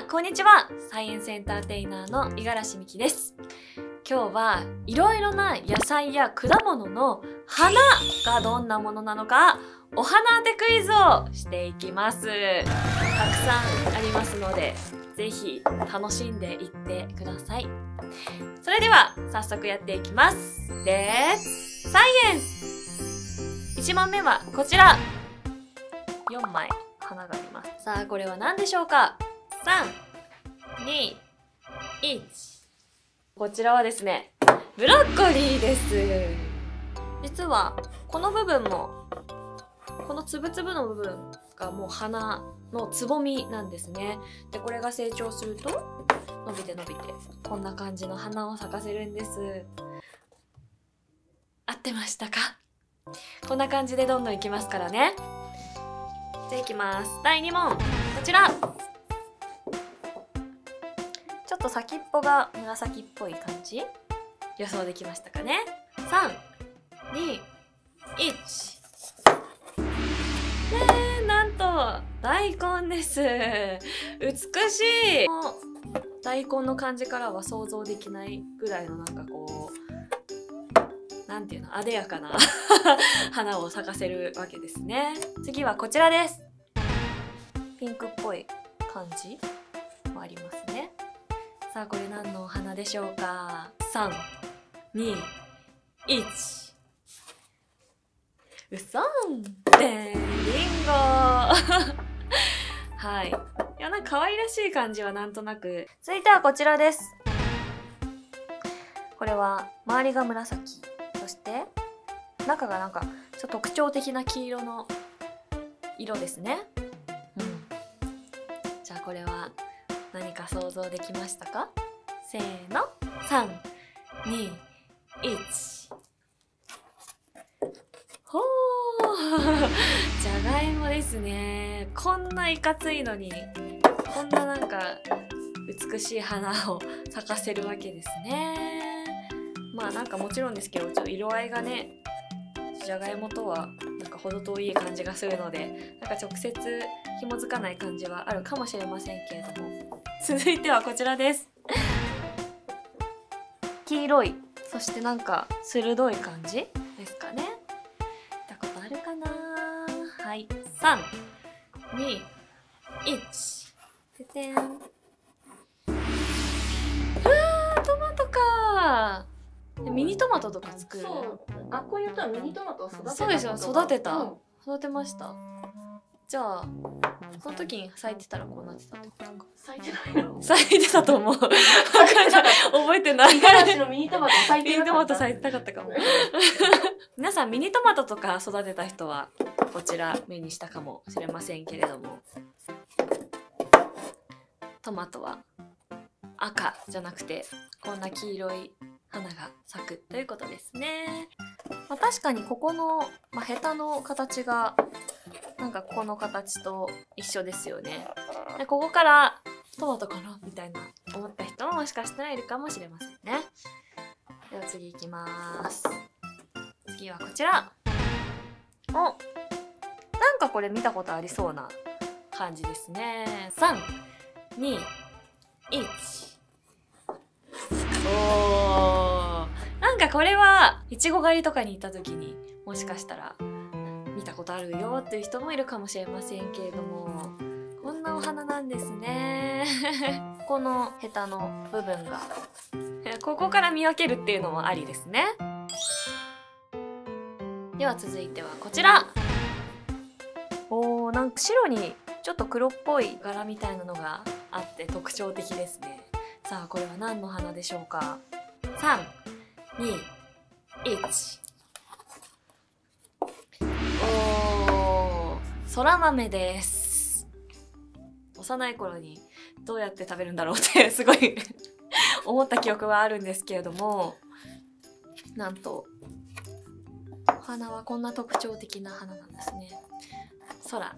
さん、こんにちは。サイエンスエンターテイナーの五十嵐美希です。今日はいろいろな野菜や果物の花がどんなものなのか、お花当てクイズをしていきます。たくさんありますので、ぜひ楽しんでいってください。それでは早速やっていきます。レッツサイエンス。1問目はこちら。4枚花があります。さあ、これは何でしょうか？ 3、2、1。こちらはですね、ブロッコリーです。実は、この部分も、このつぶつぶの部分がもう花のつぼみなんですね。で、これが成長すると、伸びて伸びて、こんな感じの花を咲かせるんです。合ってましたか？こんな感じでどんどんいきますからね。じゃあいきます。第2問。こちら。ちょっと先っぽが紫っぽい感じ？予想できましたかね？ 3、2、1。なんと、大根です。美しい。大根の感じからは想像できないぐらいのなんかこう、なんていうの、あでやかな花を咲かせるわけですね。次はこちらです。ピンクっぽい感じもありますね。さあ、これ何のお花でしょうか？ 3、2、1。うそんでん、リンゴはい。いや、なんか可愛らしい感じはなんとなく。続いてはこちらです。これは周りが紫、そして中がなんかちょっと特徴的な黄色の色ですね。じゃあこれは何か想像できましたか？せーの、3、2、1。ほーじゃがいもですね。こんないかついのに、こんななんか美しい花を咲かせるわけですね。まあなんかもちろんですけど、ちょっと色合いがね、じゃがいもとはなんか程遠い感じがするので、なんか直接紐づかない感じはあるかもしれませんけれども。続いてはこちらです。黄色い、そしてなんか鋭い感じですかね。見たことあるかな？はい。3、2、1。ててん。トマトかー。ミニトマトとか作る。 そう、学校によってはミニトマトを育てた。 そうですよ、育てた。育てました。じゃあ、その時に咲いてたらこうなってたってことか。 咲いてないの？ 咲いてたと思う。覚えてない。 五十嵐のミニトマト咲いてミニなかった。 トマト咲いてなかったかも。皆さんミニトマトとか育てた人はこちら目にしたかもしれませんけれども、トマトは赤じゃなくてこんな黄色い花が咲くということですね。まあ、確かにここの、ヘタの形がなんかここの形と一緒ですよね。でここからトマトかなみたいな思った人ももしかしたらいるかもしれませんね。では次いきます。次はこちら。なんかこれ見たことありそうな感じですね。3、2、1。なんかこれはいちご狩りとかに行った時にもしかしたら見たことあるよっていう人もいるかもしれませんけれども、こんなお花なんですね。このヘタの部分がここから見分けるっていうのもありですね。では続いてはこちら。なんか白にちょっと黒っぽい柄みたいなのがあって特徴的ですね。さあ、これは何の花でしょうか？ 3、2、1。そら豆です。幼い頃にどうやって食べるんだろうってすごい思った記憶はあるんですけれども、なんとお花はこんな特徴的な花なんですね。空。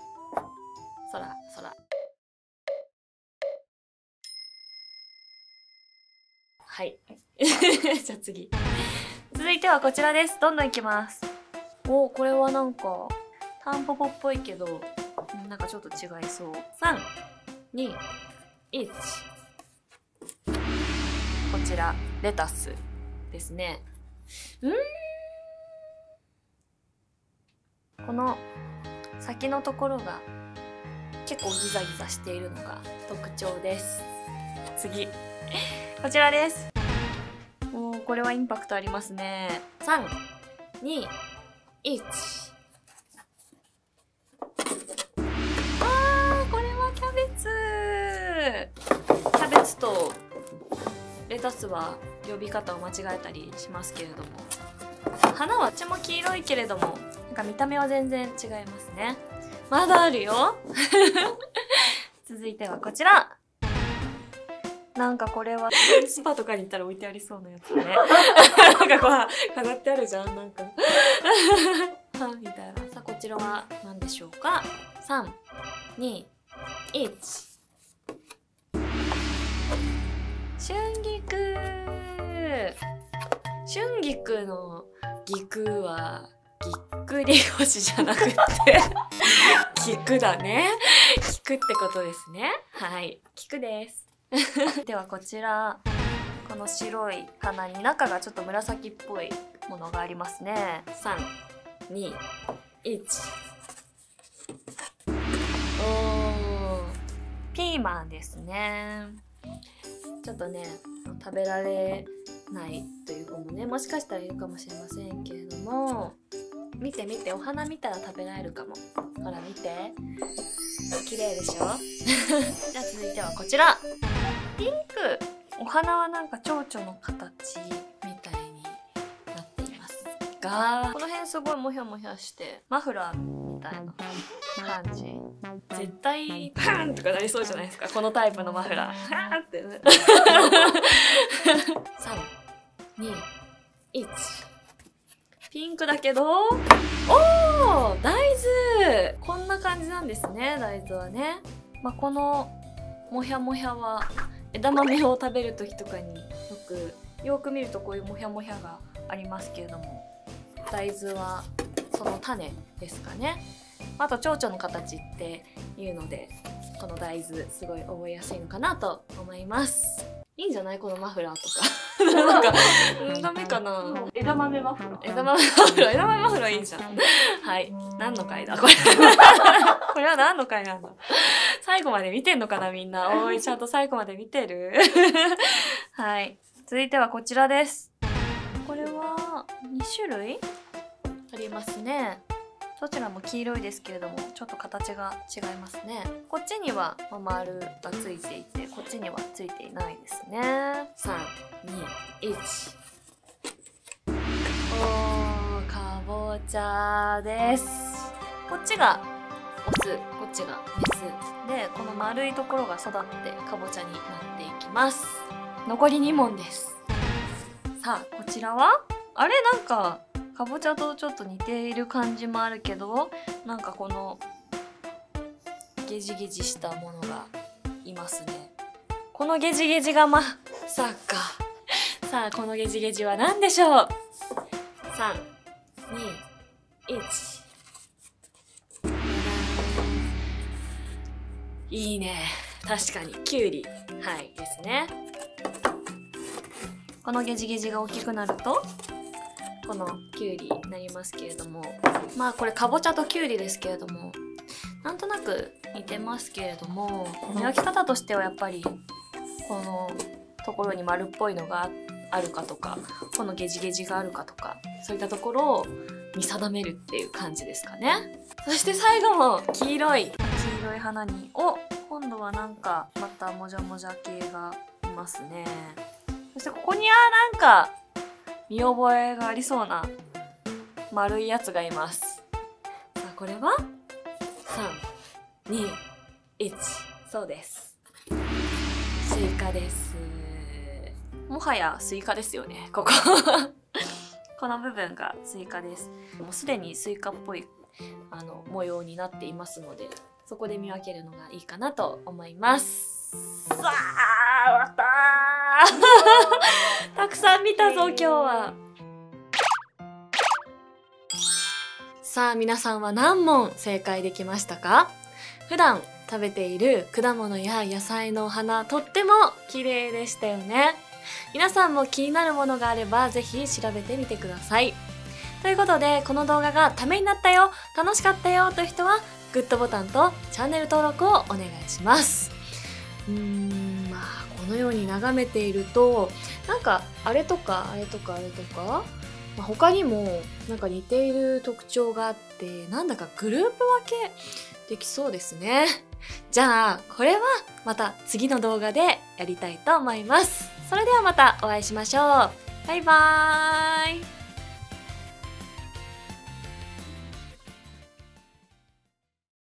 はい。じゃあ次。続いてはこちらです。どんどんいきます。これはなんかタンポポっぽいけど、なんかちょっと違いそう。3、2、 1。こちらレタスですね。この先のところが結構ギザギザしているのが特徴です。次こちらです。もうこれはインパクトありますね。3、2、1。これはキャベツ。キャベツとレタスは呼び方を間違えたりしますけれども、花はどっちも黄色いけれども、なんか見た目は全然違いますね。まだあるよ。続いてはこちら。なんかこれはスパとかに行ったら置いてありそうなやつね。なんかこう飾ってあるじゃん、なんか。みたいな。さあこちらは何でしょうか。3、2、1。春菊。春菊の菊はぎっくり腰じゃなくって菊だね。菊ってことですね。はい、菊です。ではこちら、この白い花に中がちょっと紫っぽいものがありますね。3、2、1。ピーマンですね。ちょっとね、食べられないという子もね、もしかしたらいるかもしれませんけれども、見て見て、お花見たら食べられるかも。ほら見て、綺麗でしょ。じゃあ続いてはこちら、ピンク。お花はなんか蝶々の形みたいになっていますが、この辺すごいモヒョモヒョしてマフラーみたいな感じ。絶対パンとかなりそうじゃないですか、このタイプのマフラー。はーってね。3、2、1。ピンクだけど、おー、大豆。こんな感じなんですね、大豆はね。まあ、このモヒャモヒャは枝豆を食べる時とかによく見るとこういうモヒャモヒャがありますけれども、大豆はその種ですかね。あと蝶々の形っていうので、この大豆すごい覚えやすいのかなと思います。いいんじゃない、このマフラーとか。なんかダメかな。 枝豆マフラー。 枝豆マフラーいいじゃん。はい、何の回だこれ。これは何の回なんだ。最後まで見てんのかなみんな。おい、ちゃんと最後まで見てる。はい、続いてはこちらです。これは2種類ありますね。どちらも黄色いですけれども、ちょっと形が違いますね。こっちには丸がついていて、こっちにはついていないですね。3、2、1。かぼちゃです。こっちがオス、こっちがメスで、この丸いところが育ってかぼちゃになっていきます。残り2問です。さあこちらはあれ、なんかかぼちゃとちょっと似ている感じもあるけど、なんかこのゲジゲジしたものがいますね。このゲジゲジがまさか。さあこのゲジゲジは何でしょう。3、2、1。いいね、確かにキュウリ、はいですね。このゲジゲジが大きくなるとこのキュウリになりますけれども、まあこれかぼちゃとキュウリですけれども、なんとなく似てますけれども、見分け方としてはやっぱりこのところに丸っぽいのがあるかとか、このゲジゲジがあるかとか、そういったところを見定めるっていう感じですかね。そして最後も黄色い花に、今度はなんかまたもじゃもじゃ系がいますね。そしてここにはなんか見覚えがありそうな丸いやつがいます。さあこれは3、2、1。そうです、スイカです。もはやスイカですよね、ここ。この部分がスイカです。もうすでにスイカっぽい模様になっていますので、そこで見分けるのがいいかなと思います。さあ、終わったー。たくさん見たぞ今日は。さあ皆さんは何問正解できましたか？普段食べている果物や野菜のお花、とっても綺麗でしたよね。皆さんも気になるものがあればぜひ調べてみてください。ということで、この動画がためになったよ、楽しかったよという人はグッドボタンとチャンネル登録をお願いします。このように眺めていると、なんかあれとか他にもなんか似ている特徴があって、なんだかグループ分けできそうですね。じゃあこれはまた次の動画でやりたいと思います。それではまたお会いしましょう。バイバーイ。